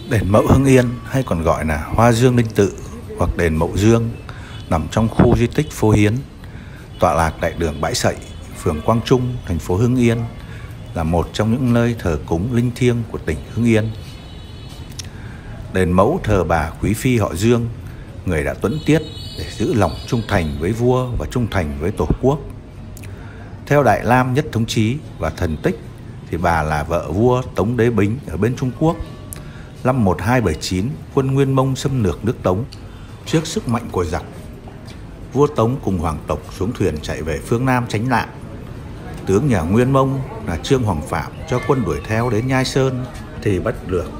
Đền Mẫu Hưng Yên hay còn gọi là Hoa Dương Linh Tự hoặc đền Mậu Dương nằm trong khu di tích Phố Hiến, tọa lạc tại đường Bãi Sậy, phường Quang Trung, thành phố Hưng Yên, là một trong những nơi thờ cúng linh thiêng của tỉnh Hưng Yên. Đền Mẫu thờ bà Quý Phi họ Dương, người đã tuẫn tiết để giữ lòng trung thành với vua và trung thành với Tổ quốc. Theo Đại Lam Nhất Thống Chí và Thần Tích thì bà là vợ vua Tống Đế Bính ở bên Trung Quốc. Năm 1279, quân Nguyên Mông xâm lược nước Tống. Trước sức mạnh của giặc, vua Tống cùng hoàng tộc xuống thuyền chạy về phương Nam tránh nạn. Tướng nhà Nguyên Mông là Trương Hoàng Phạm cho quân đuổi theo đến Nhai Sơn thì bắt được.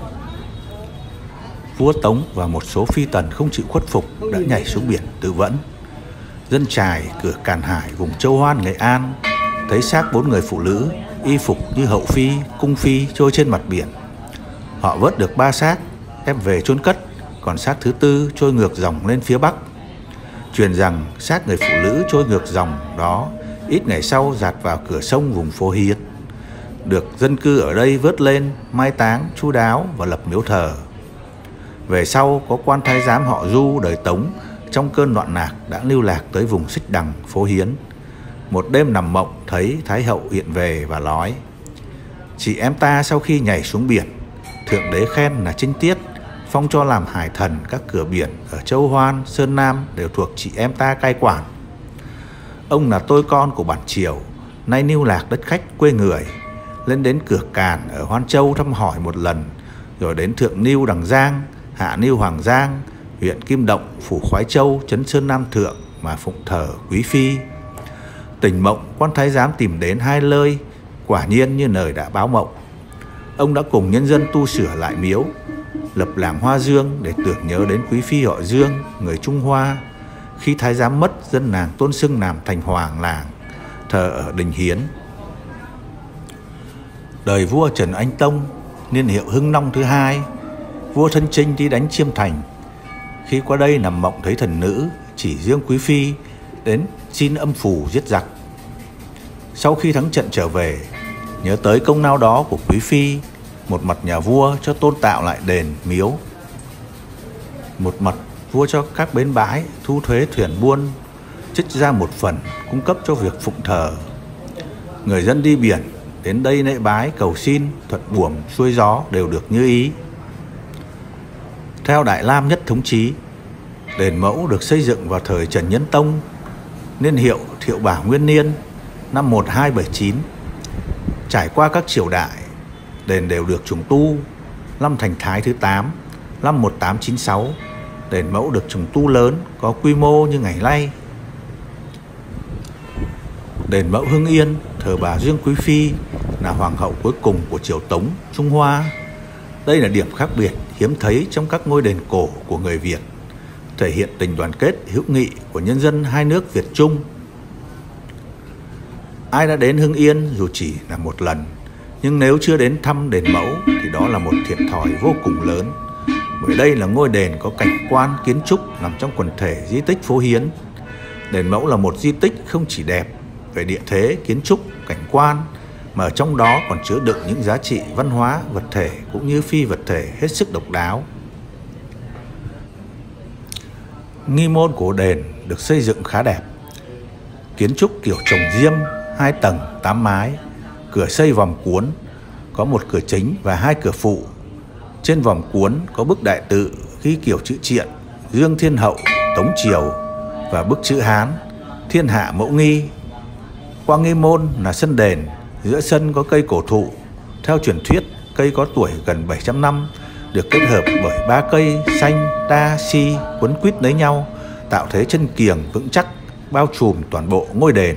Vua Tống và một số phi tần không chịu khuất phục đã nhảy xuống biển tự vẫn. Dân Chài, cửa Càn Hải, vùng Châu Hoan, Nghệ An thấy xác 4 người phụ nữ y phục như hậu phi, cung phi trôi trên mặt biển. Họ vớt được 3 xác đem về chôn cất, còn xác thứ 4 trôi ngược dòng lên phía bắc. Truyền rằng xác người phụ nữ trôi ngược dòng đó ít ngày sau dạt vào cửa sông vùng Phố Hiến, được dân cư ở đây vớt lên, mai táng chu đáo và lập miếu thờ. Về sau có quan thái giám họ Du đời Tống trong cơn loạn lạc đã lưu lạc tới vùng Xích Đằng, Phố Hiến. Một đêm nằm mộng thấy Thái hậu hiện về và nói: chị em ta sau khi nhảy xuống biển, Thượng đế khen là trinh tiết, phong cho làm hải thần các cửa biển ở Châu Hoan, Sơn Nam đều thuộc chị em ta cai quản. Ông là tôi con của bản Triều, nay lưu lạc đất khách quê người, lên đến cửa Càn ở Hoan Châu thăm hỏi một lần, rồi đến Thượng Niu Đằng Giang, Hạ Niu Hoàng Giang, huyện Kim Động, phủ Khoái Châu, trấn Sơn Nam Thượng mà phụng thờ Quý Phi. Tỉnh mộng, quan thái giám tìm đến 2 nơi, quả nhiên như lời đã báo mộng. Ông đã cùng nhân dân tu sửa lại miếu, lập làng Hoa Dương để tưởng nhớ đến Quý Phi họ Dương, người Trung Hoa. Khi thái giám mất, dân làng tôn xưng làm thành hoàng làng, thờ ở đình Hiến. Đời vua Trần Anh Tông, niên hiệu Hưng Long thứ 2, vua thân chinh đi đánh Chiêm Thành. Khi qua đây nằm mộng thấy thần nữ chỉ riêng Quý Phi đến xin âm phù giết giặc. Sau khi thắng trận trở về, nhớ tới công lao đó của Quý Phi, một mặt nhà vua cho tôn tạo lại đền miếu, một mặt vua cho các bến bãi thu thuế thuyền buôn, trích ra một phần cung cấp cho việc phụng thờ. Người dân đi biển đến đây lễ bái cầu xin, thuận buồm xuôi gió đều được như ý. Theo Đại Lam Nhất Thống Chí, đền Mẫu được xây dựng vào thời Trần Nhân Tông, niên hiệu Thiệu Bảo Nguyên Niên, năm 1279. Trải qua các triều đại, đền đều được trùng tu. Năm Thành Thái thứ 8, năm 1896, đền Mẫu được trùng tu lớn, có quy mô như ngày nay. Đền Mẫu Hưng Yên thờ bà Dương Quý Phi, là hoàng hậu cuối cùng của triều Tống, Trung Hoa. Đây là điểm khác biệt hiếm thấy trong các ngôi đền cổ của người Việt, thể hiện tình đoàn kết hữu nghị của nhân dân hai nước Việt Trung. Ai đã đến Hưng Yên dù chỉ là một lần, nhưng nếu chưa đến thăm đền Mẫu thì đó là một thiệt thòi vô cùng lớn, bởi đây là ngôi đền có cảnh quan kiến trúc nằm trong quần thể di tích Phố Hiến. Đền Mẫu là một di tích không chỉ đẹp về địa thế, kiến trúc, cảnh quan, mà ở trong đó còn chứa đựng những giá trị văn hóa, vật thể cũng như phi vật thể hết sức độc đáo. Nghi môn của đền được xây dựng khá đẹp, kiến trúc kiểu trồng diêm, 2 tầng, 8 mái, cửa xây vòm cuốn, có một cửa chính và 2 cửa phụ. Trên vòm cuốn có bức đại tự ghi kiểu chữ Triện, Dương Thiên Hậu, Tống Triều, và bức chữ Hán, Thiên Hạ Mẫu Nghi. Qua nghi môn là sân đền, giữa sân có cây cổ thụ. Theo truyền thuyết, cây có tuổi gần 700 năm, được kết hợp bởi 3 cây xanh, đa, si quấn quýt lấy nhau, tạo thế chân kiềng vững chắc, bao trùm toàn bộ ngôi đền.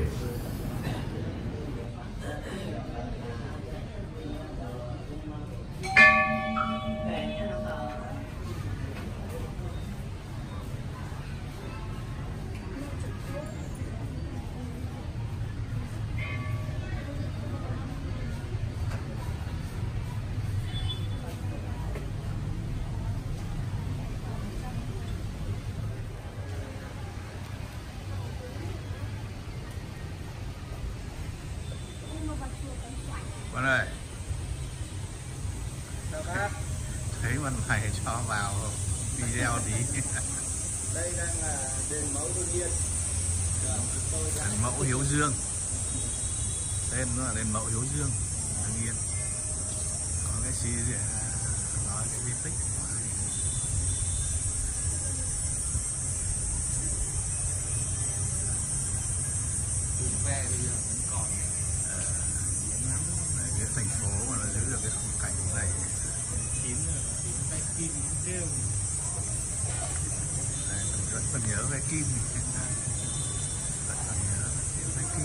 Bạn ơi. Thấy mặt mày cho vào video tí. Đây đang là đền mẫu Hưng Yên. Đền mẫu Hiếu Dương. Tên nó là đền mẫu Hiếu Dương, Hưng Yên. Có cái gì để nói cái di tích. Ve bây giờ vẫn còn cái thành phố mà nó giữ được cái khung cảnh này. tím ve kim kêu. Vẫn còn nhớ ve kim. Vẫn còn nhớ ve kim.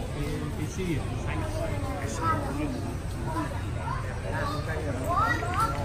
Cái xanh.